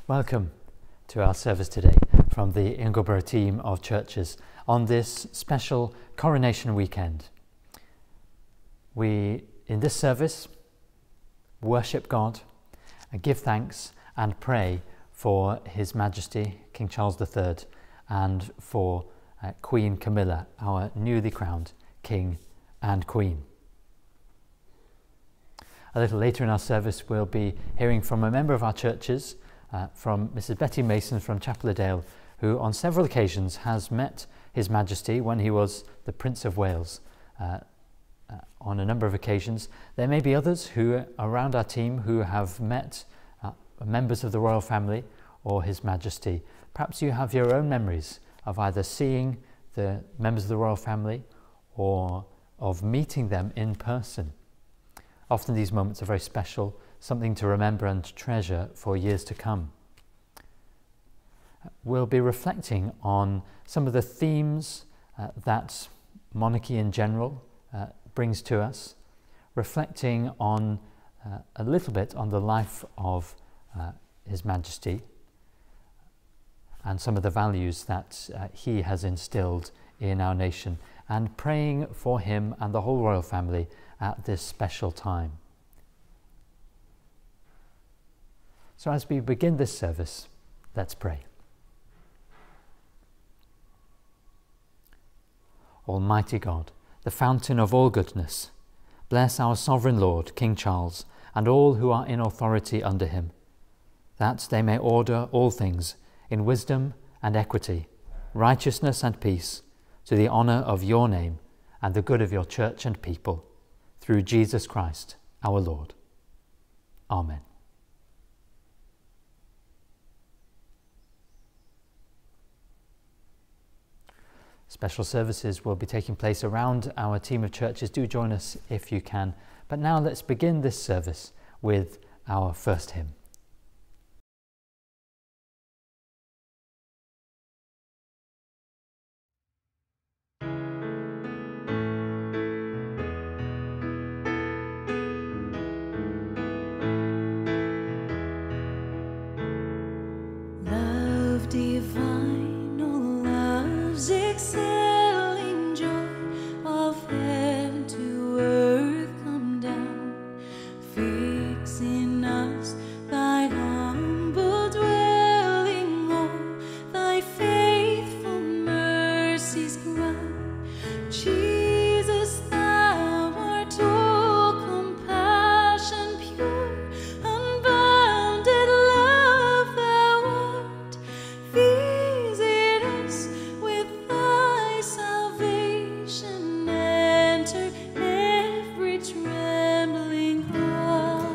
Welcome to our service today from the Ingleborough team of churches on this special Coronation weekend. We, in this service, worship God and give thanks and pray for His Majesty King Charles III and for Queen Camilla, our newly crowned King and Queen. A little later in our service we'll be hearing from a member of our churches, from Mrs. Betty Mason from Chapel Dale, who on several occasions has met His Majesty when he was the Prince of Wales. On a number of occasions. There may be others who around our team who have met members of the royal family or His Majesty. Perhaps you have your own memories of either seeing the members of the royal family or of meeting them in person. Often these moments are very special, something to remember and treasure for years to come. We'll be reflecting on some of the themes that monarchy in general brings to us, reflecting on a little bit on the life of His Majesty and some of the values that he has instilled in our nation, and praying for him and the whole royal family at this special time. So as we begin this service, let's pray. Almighty God, the fountain of all goodness, bless our sovereign Lord, King Charles, and all who are in authority under him, that they may order all things in wisdom and equity, righteousness and peace, to the honour of your name and the good of your church and people, through Jesus Christ our Lord. Amen. Special services will be taking place around our team of churches. Do join us if you can. But now let's begin this service with our first hymn. Love divine, oh love's excelling joy of heaven to earth come down, fix in us thy humble dwelling, oh, thy faithful mercies crown. Jesus, thou art all compassion pure, unbounded love thou art. Visit us with thy salvation, enter every trembling heart.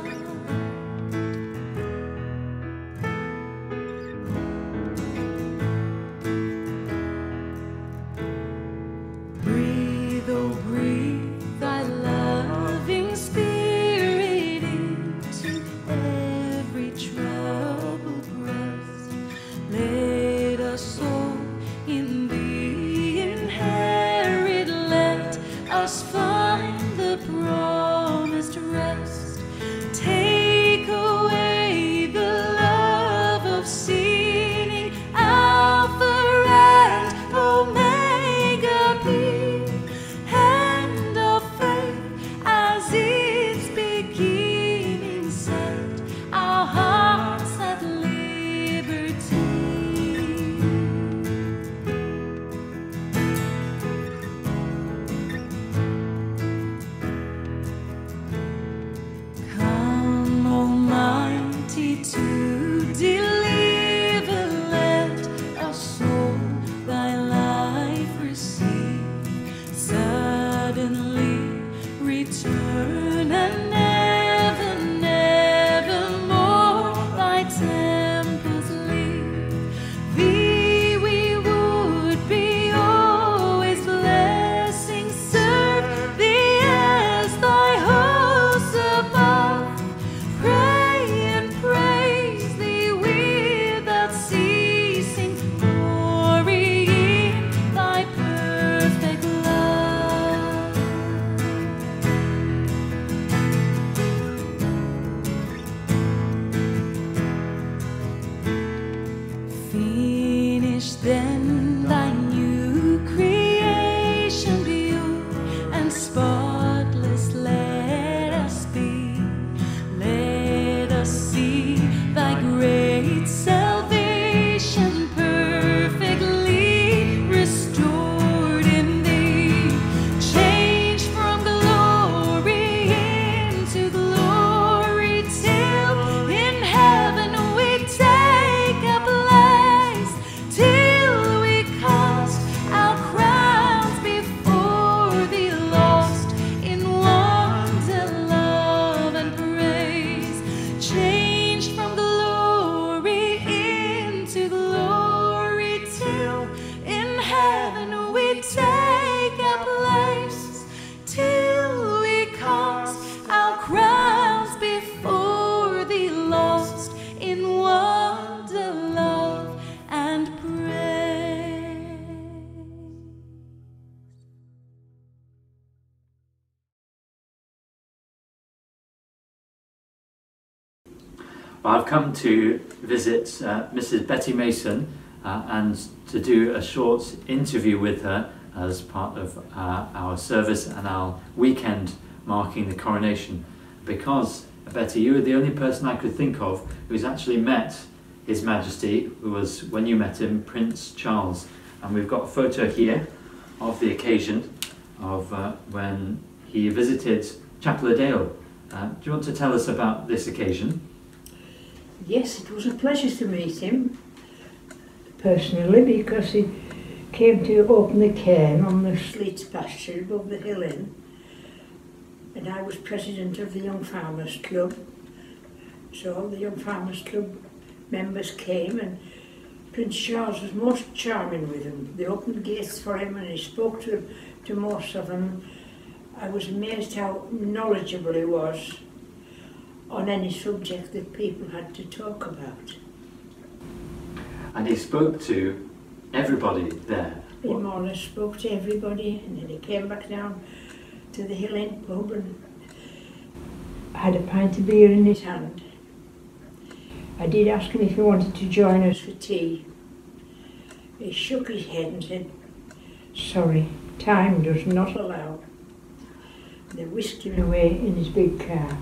Well, I've come to visit Mrs. Betty Mason and to do a short interview with her as part of our service and our weekend marking the coronation, because Betty, you were the only person I could think of who's actually met His Majesty, who was, when you met him, Prince Charles. And we've got a photo here of the occasion of when he visited Chapel-a-Dale. Do you want to tell us about this occasion? Yes, it was a pleasure to meet him personally, because he came to open the cairn on the Sleats pasture above the hill inn, and I was president of the Young Farmers Club. So all the Young Farmers Club members came, and Prince Charles was most charming with them. They opened gates for him and he spoke to most of them. I was amazed how knowledgeable he was on any subject that people had to talk about. And he spoke to everybody there. He more or less spoke to everybody, and then he came back down to the Hill Inn pub and had a pint of beer in his hand. I did ask him if he wanted to join us for tea. He shook his head and said, "Sorry, time does not allow." They whisked him away in his big car.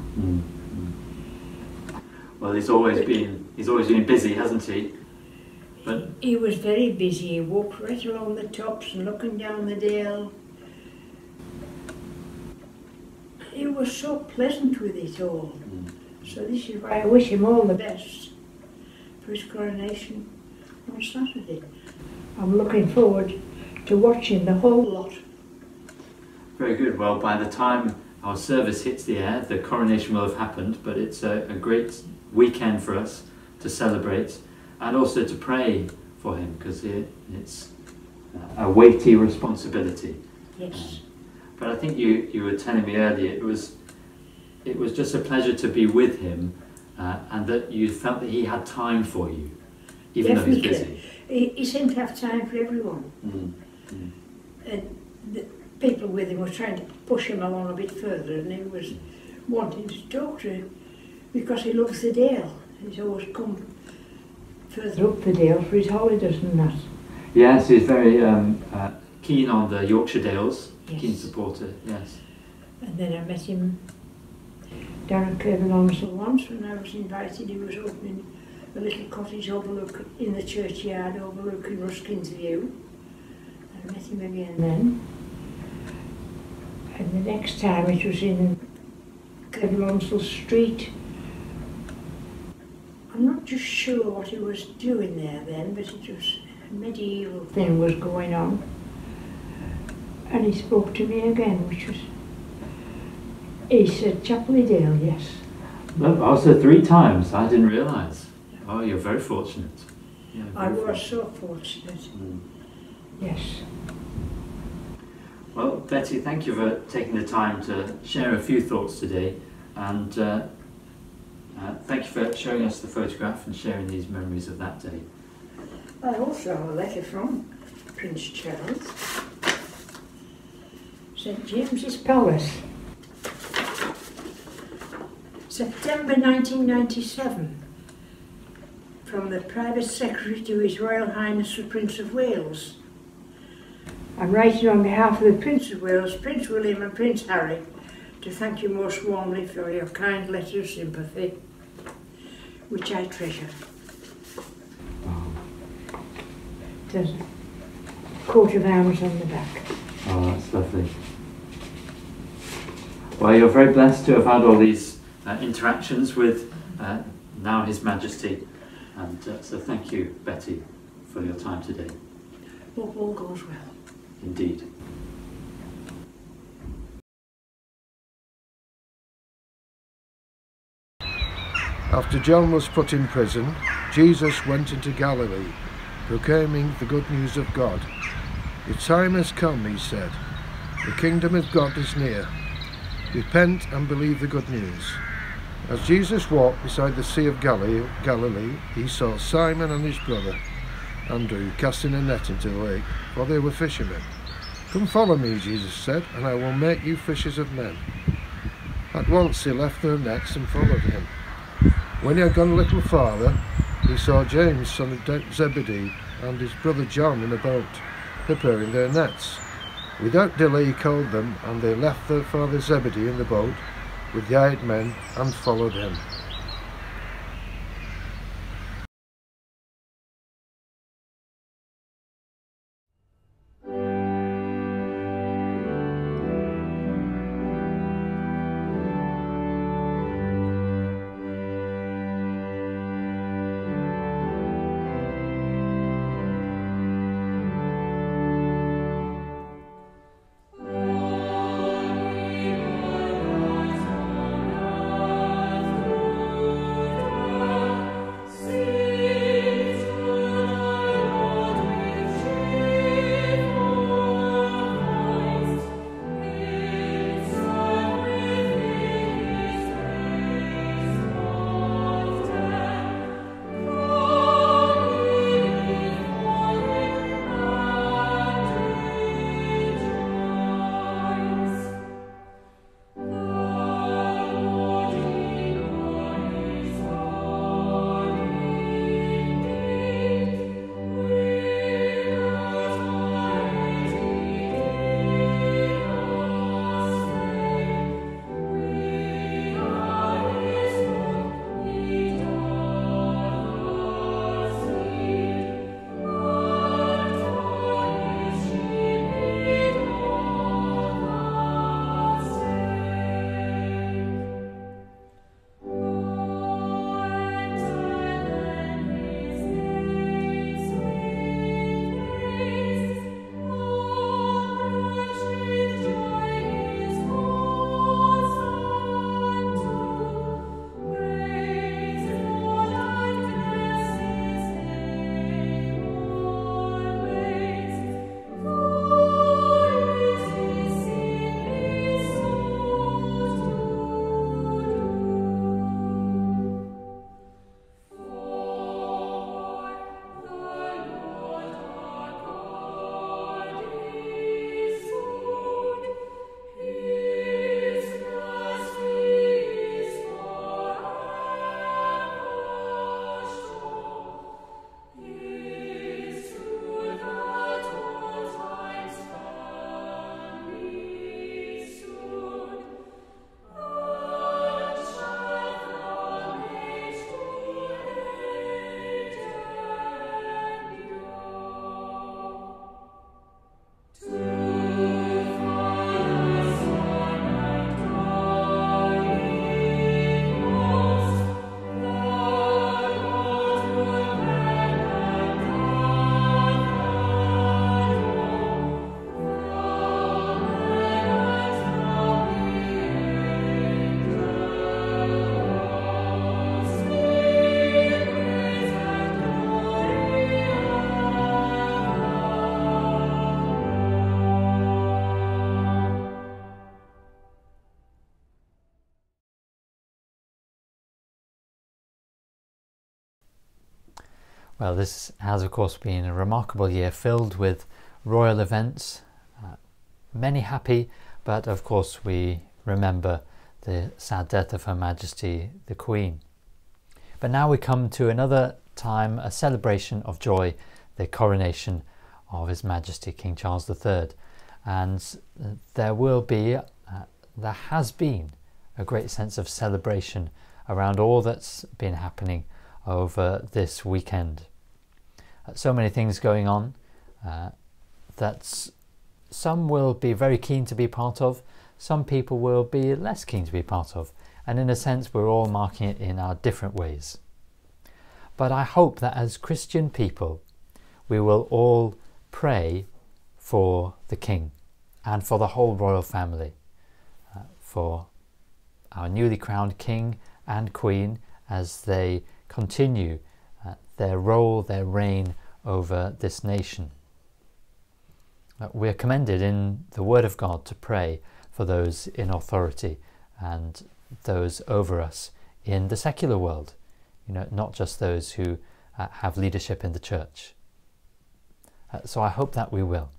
Well, he's always been busy, hasn't he? But he was very busy. He walked right along the tops and looking down the dale. He was so pleasant with it all. So this is why I wish him all the best for his coronation on Saturday. I'm looking forward to watching the whole lot. Very good. Well, by the time our service hits the air, the coronation will have happened, but it's a great weekend for us to celebrate and also to pray for him, because it's a weighty responsibility. Yes. But I think you were telling me earlier it was just a pleasure to be with him, and that you felt that he had time for you, even though he's busy. He seemed to have time for everyone. And the people with him were trying to push him along a bit further, and he was wanting to talk to him because he loves the Dale. He's always come further up the Dale for his holidays and that. Yes, he's very keen on the Yorkshire Dales, Yes. keen supporter, yes. And then I met him down at Coronation once when I was invited. He was opening a little cottage overlook in the churchyard overlooking Ruskin's View. I met him again then. And the next time it was in Coronation Street. I'm not just sure what he was doing there then, but it was a medieval thing was going on. And he spoke to me again, which was, he said, "Chapel-a-Dale, yes." No, also 3 times, I didn't realise. Oh, you're very fortunate. Yeah, I very was fortunate. so fortunate. Yes. Well, Betty, thank you for taking the time to share a few thoughts today, and thank you for showing us the photograph and sharing these memories of that day. I also have a letter from Prince Charles. St James's Palace, September 1997, from the Private Secretary to His Royal Highness the Prince of Wales. I'm writing on behalf of the Prince of Wales, Prince William and Prince Harry, to thank you most warmly for your kind letter of sympathy, which I treasure. There's a coat of arms on the back. Oh, that's lovely. Well, you're very blessed to have had all these interactions with now His Majesty, and so thank you, Betty, for your time today. Hope all goes well. Indeed. After John was put in prison, Jesus went into Galilee, proclaiming the good news of God. "The time has come," he said. "The kingdom of God is near. Repent and believe the good news." As Jesus walked beside the Sea of Galilee, he saw Simon and his brother Andrew casting a net into the lake, for they were fishermen. "Come follow me," Jesus said, "and I will make you fishers of men." At once they left their nets and followed him. When he had gone a little farther, he saw James, son of Zebedee, and his brother John in a boat, preparing their nets. Without delay he called them, and they left their father Zebedee in the boat with the hired men and followed him. Well, this has of course been a remarkable year filled with royal events, many happy, but of course we remember the sad death of Her Majesty the Queen. But now we come to another time, a celebration of joy, the coronation of His Majesty King Charles III. And there has been a great sense of celebration around all that's been happening over this weekend. So many things going on that some will be very keen to be part of, some people will be less keen to be part of, and in a sense we're all marking it in our different ways. But I hope that as Christian people we will all pray for the King and for the whole royal family, for our newly crowned King and Queen as they continue their role, their reign over this nation. We are commended in the Word of God to pray for those in authority and those over us in the secular world, not just those who have leadership in the church. So I hope that we will.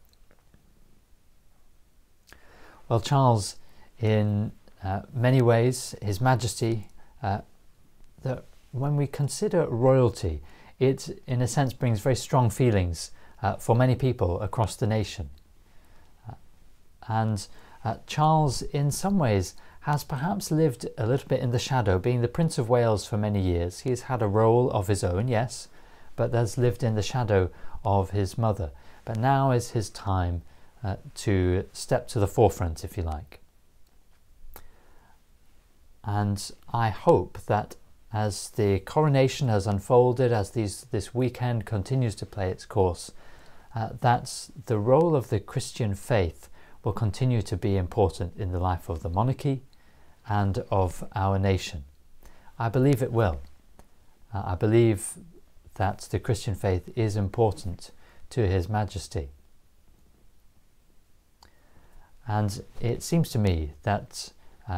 Well, Charles, in many ways, His Majesty that when we consider royalty, it in a sense brings very strong feelings for many people across the nation. And Charles, in some ways, has perhaps lived a little bit in the shadow, being the Prince of Wales for many years. He's had a role of his own, yes, but has lived in the shadow of his mother. But now is his time to step to the forefront, if you like. And I hope that as the coronation has unfolded, as this weekend continues to play its course, that the role of the Christian faith will continue to be important in the life of the monarchy and of our nation. I believe it will. I believe that the Christian faith is important to His Majesty. And it seems to me that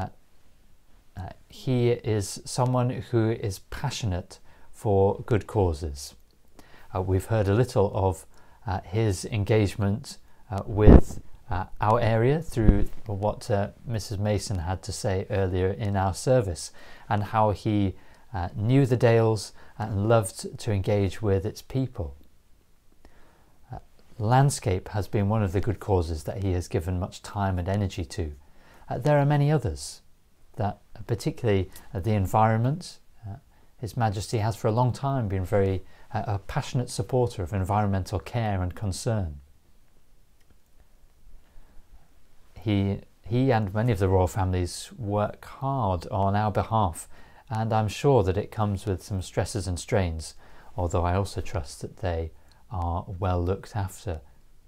he is someone who is passionate for good causes. We've heard a little of his engagement with our area through what Mrs. Mason had to say earlier in our service, and how he knew the Dales and loved to engage with its people. Landscape has been one of the good causes that he has given much time and energy to. There are many others, that particularly the environment. His Majesty has for a long time been very a passionate supporter of environmental care and concern. He and many of the royal families work hard on our behalf, and I'm sure that it comes with some stresses and strains, although I also trust that they are well looked after.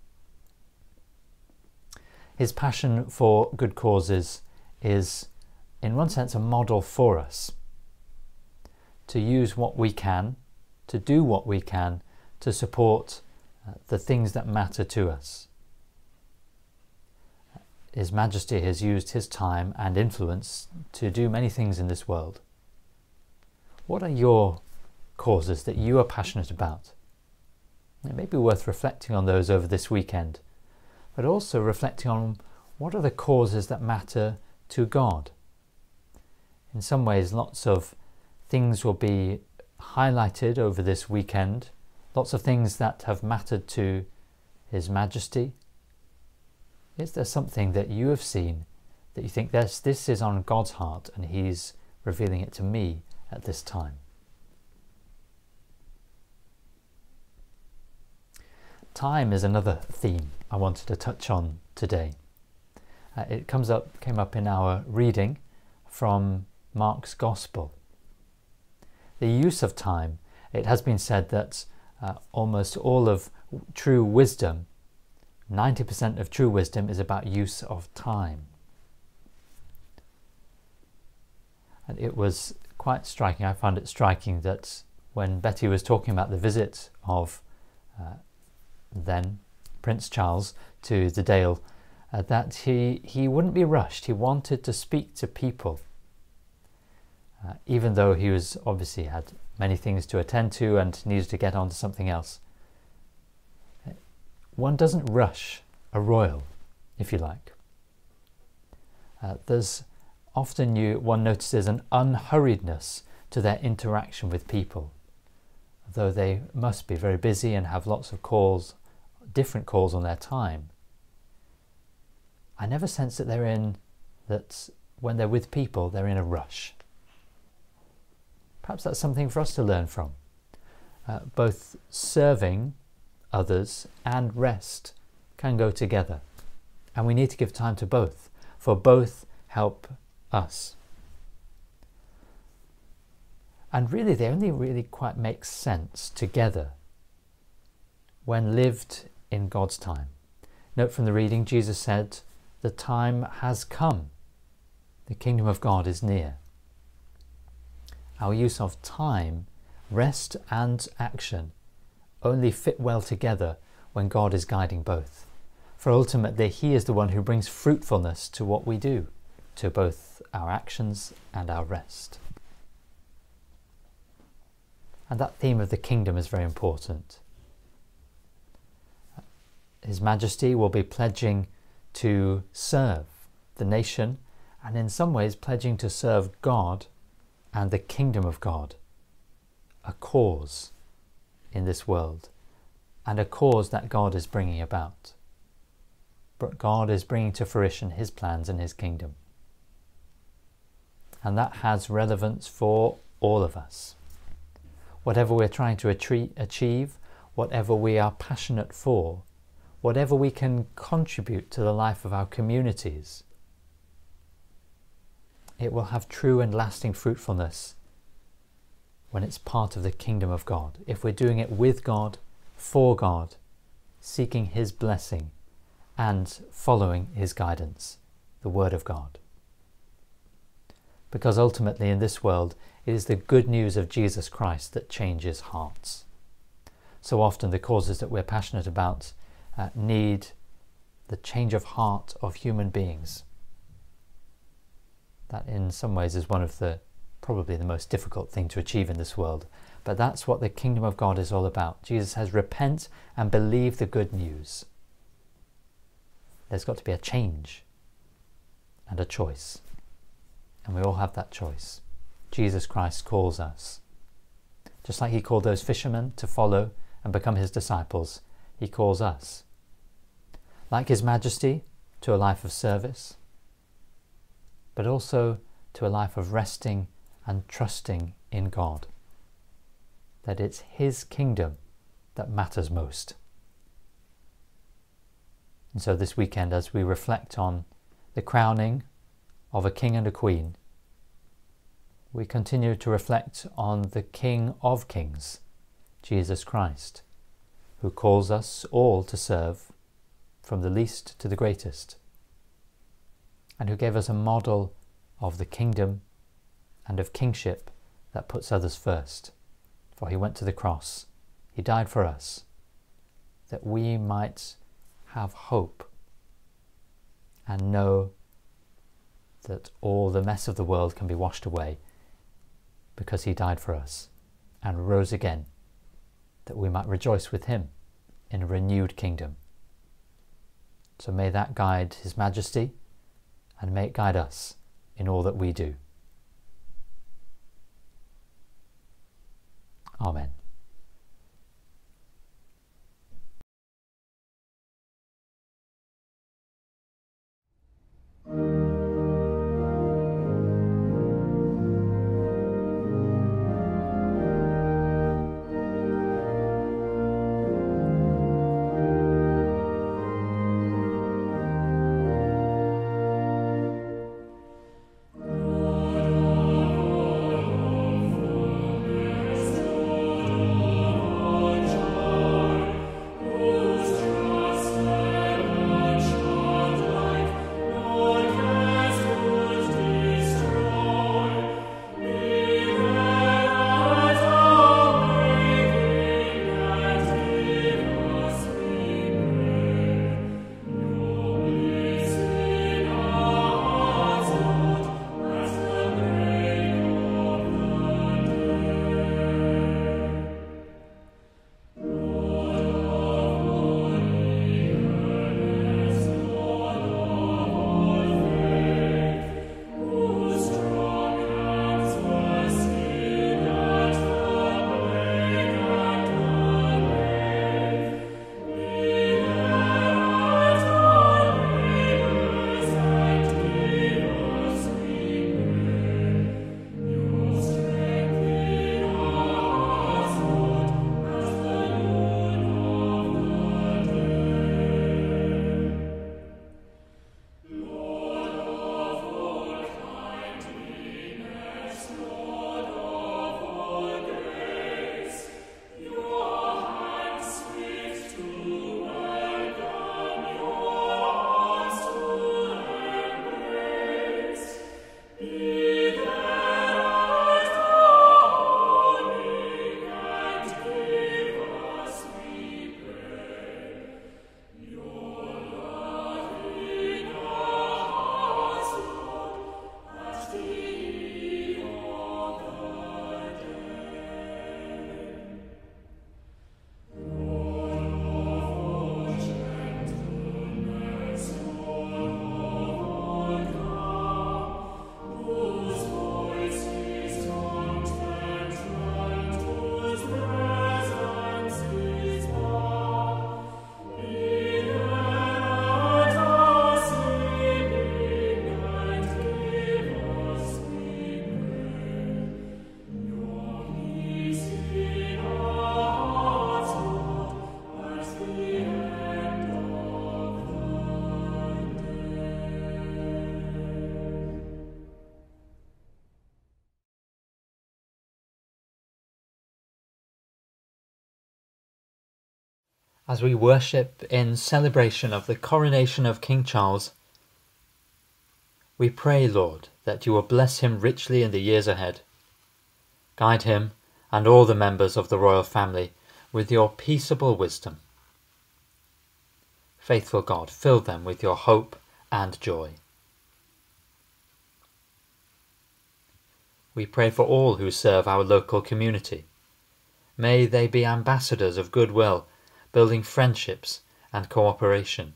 His passion for good causes is, in one sense, a model for us to use what we can, to do what we can to support the things that matter to us. His Majesty has used his time and influence to do many things in this world. What are your causes that you are passionate about? It may be worth reflecting on those over this weekend, but also reflecting on what are the causes that matter to God. In some ways, lots of things will be highlighted over this weekend, lots of things that have mattered to His Majesty. Is there something that you have seen that you think this is on God's heart and He's revealing it to me at this time? Time is another theme I wanted to touch on today. It came up in our reading from Mark's Gospel. The use of time, it has been said that almost all of true wisdom, 90% of true wisdom, is about use of time. And it was quite striking, I found it striking, that when Betty was talking about the visit of then Prince Charles to the Dale, that he wouldn't be rushed. He wanted to speak to people, even though he was obviously had many things to attend to and needed to get on to something else. One doesn't rush a royal, if you like. There's often one notices an unhurriedness to their interaction with people, though they must be very busy and have lots of calls, different calls on their time. I never sense that when they're with people, they're in a rush. Perhaps that's something for us to learn from. Both serving others and rest can go together, and we need to give time to both, for both help us. And really, they only really quite make sense together when lived in God's time. Note from the reading, Jesus said, "The time has come. The kingdom of God is near." Our use of time, rest and action, only fit well together when God is guiding both. For ultimately, He is the one who brings fruitfulness to what we do, to both our actions and our rest. And that theme of the kingdom is very important. His Majesty will be pledging to serve the nation, and in some ways pledging to serve God and the kingdom of God a cause in this world, and a cause that God is bringing about. But God is bringing to fruition his plans and his kingdom. And that has relevance for all of us. Whatever we're trying to achieve, whatever we are passionate for, whatever we can contribute to the life of our communities, it will have true and lasting fruitfulness when it's part of the kingdom of God. If we're doing it with God, for God, seeking his blessing and following his guidance, the word of God. Because ultimately in this world, it is the good news of Jesus Christ that changes hearts. So often the causes that we're passionate about need the change of heart of human beings. That in some ways is one of probably the most difficult thing to achieve in this world. But that's what the kingdom of God is all about. Jesus says, repent and believe the good news. There's got to be a change and a choice. And we all have that choice. Jesus Christ calls us. Just like he called those fishermen to follow and become his disciples, he calls us. Like his majesty, to a life of service, but also to a life of resting and trusting in God. That it's his kingdom that matters most. And so this weekend, as we reflect on the crowning of a king and a queen, we continue to reflect on the King of Kings, Jesus Christ, who calls us all to serve from the least to the greatest, and who gave us a model of the kingdom and of kingship that puts others first. For he went to the cross, he died for us, that we might have hope and know that all the mess of the world can be washed away because he died for us and rose again, that we might rejoice with him in a renewed kingdom. So may that guide his majesty, and may it guide us in all that we do. Amen. As we worship in celebration of the coronation of King Charles, we pray, Lord, that you will bless him richly in the years ahead. Guide him and all the members of the royal family with your peaceable wisdom. Faithful God, fill them with your hope and joy. We pray for all who serve our local community. May they be ambassadors of goodwill, building friendships and cooperation.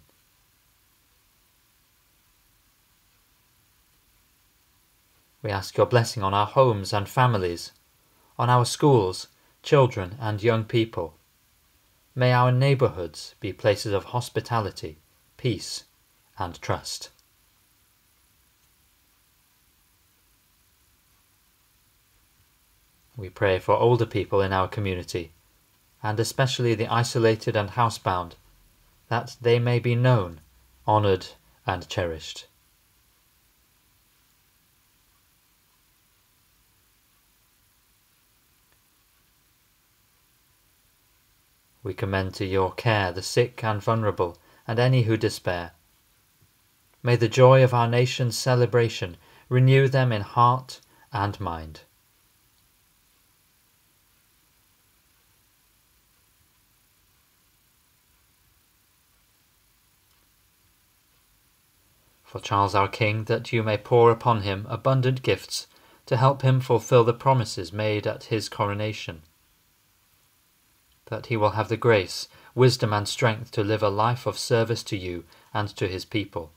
We ask your blessing on our homes and families, on our schools, children and young people. May our neighbourhoods be places of hospitality, peace and trust. We pray for older people in our community, and especially the isolated and housebound, that they may be known, honoured and cherished. We commend to your care the sick and vulnerable, and any who despair. May the joy of our nation's celebration renew them in heart and mind. For Charles our King, that you may pour upon him abundant gifts to help him fulfill the promises made at his coronation, that he will have the grace, wisdom and strength to live a life of service to you and to his people.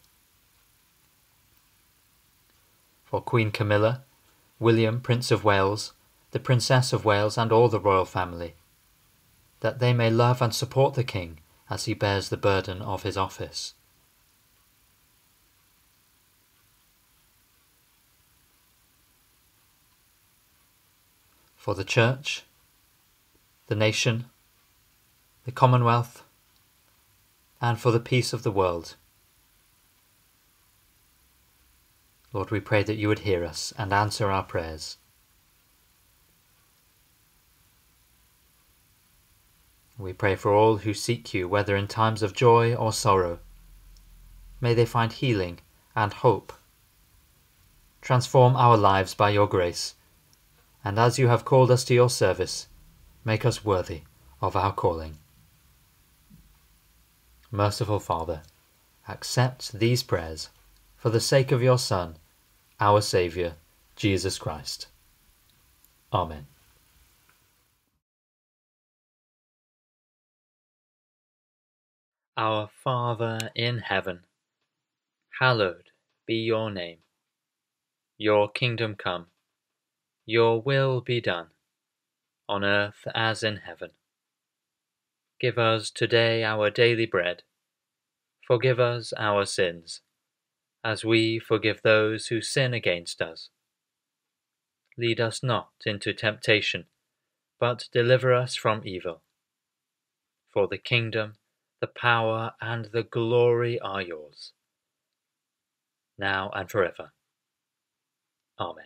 For Queen Camilla, William, Prince of Wales, the Princess of Wales and all the royal family, that they may love and support the King as he bears the burden of his office. For the Church, the nation, the Commonwealth, and for the peace of the world. Lord, we pray that you would hear us and answer our prayers. We pray for all who seek you, whether in times of joy or sorrow. May they find healing and hope. Transform our lives by your grace, and as you have called us to your service, make us worthy of our calling. Merciful Father, accept these prayers for the sake of your Son, our Saviour, Jesus Christ. Amen. Our Father in heaven, hallowed be your name. Your kingdom come, your will be done, on earth as in heaven. Give us today our daily bread. Forgive us our sins, as we forgive those who sin against us. Lead us not into temptation, but deliver us from evil. For the kingdom, the power, and the glory are yours, now and forever. Amen.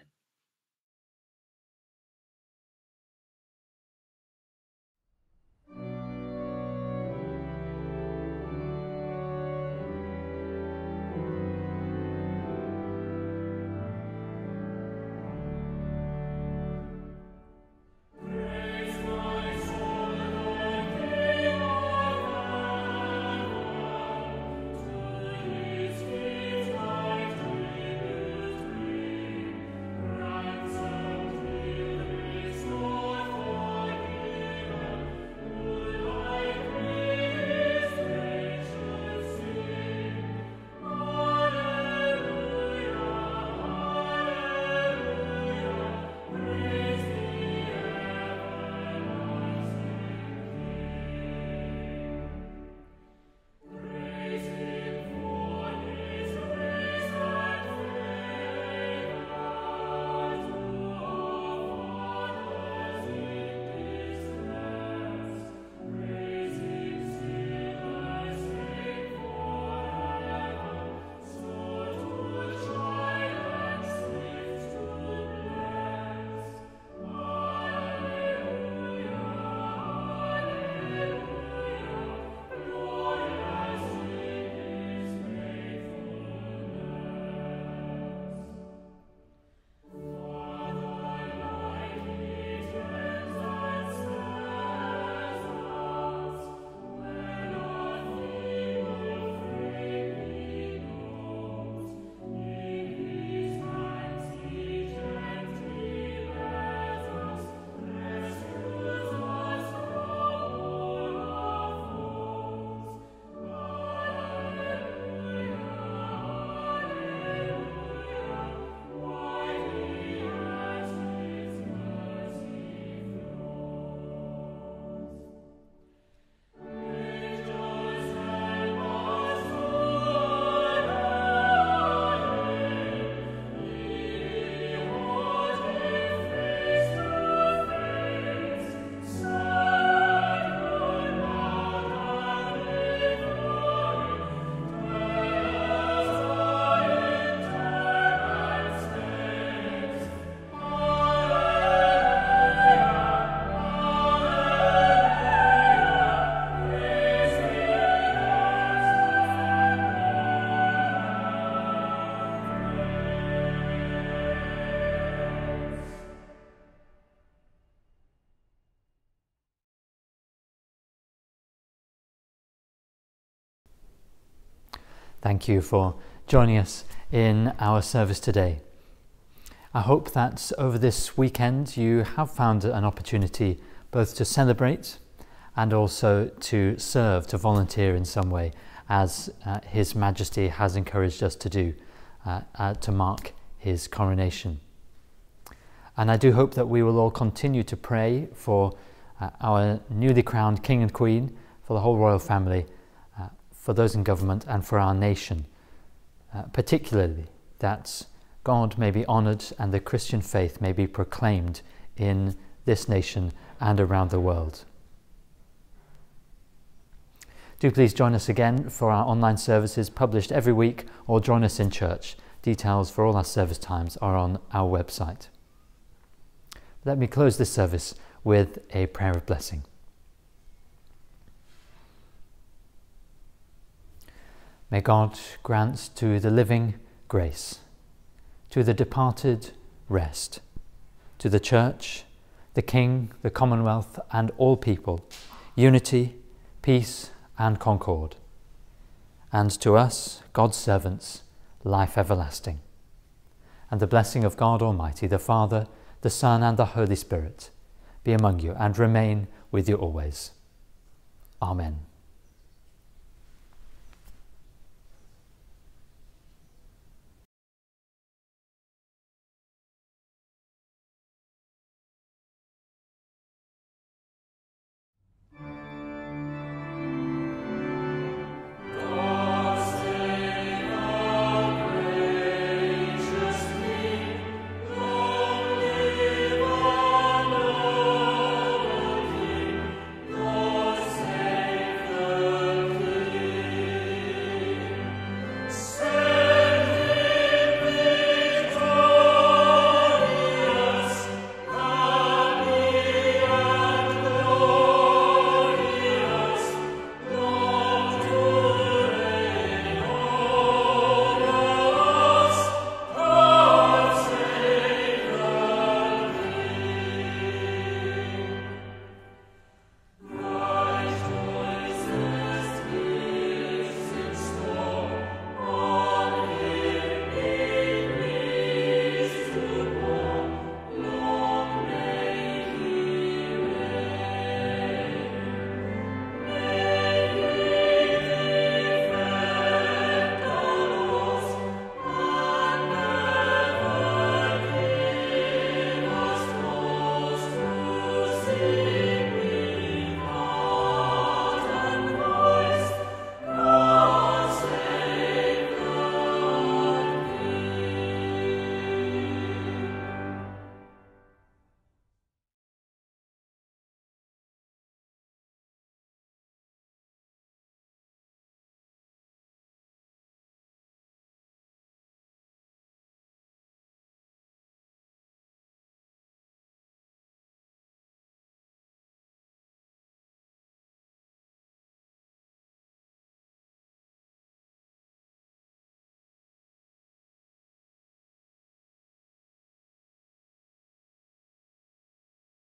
Thank you for joining us in our service today. I hope that over this weekend you have found an opportunity both to celebrate and also to serve, to volunteer in some way, as His Majesty has encouraged us to do, to mark his coronation. And I do hope that we will all continue to pray for our newly crowned King and Queen, for the whole royal family, for those in government and for our nation, particularly that God may be honoured and the Christian faith may be proclaimed in this nation and around the world. Do please join us again for our online services published every week, or join us in church. Details for all our service times are on our website. Let me close this service with a prayer of blessing. May God grant to the living grace, to the departed rest, to the Church, the King, the Commonwealth, and all people, unity, peace, and concord, and to us, God's servants, life everlasting. And the blessing of God Almighty, the Father, the Son, and the Holy Spirit be among you and remain with you always. Amen.